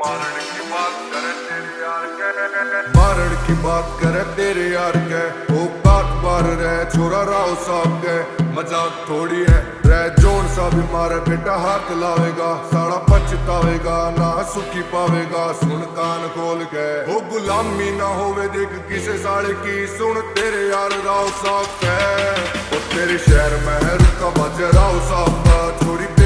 मारण की बात करे तेरे यार के, मारण की बात करे तेरे यार के। ओ बात बार रहे छोरा राव साहब के, मजाक थोड़ी है रह जोन सा भी मारे बेटा हाथ लावेगा, साड़ा पछतावेगा ना सुखी पावेगा। सुन कान खोल के ओ गुलामी ना होवे देख किसे साड़े की, सुन तेरे यार राव साहब के। ओ तेरे शहर में है रुका बज राव साहब का, छोरी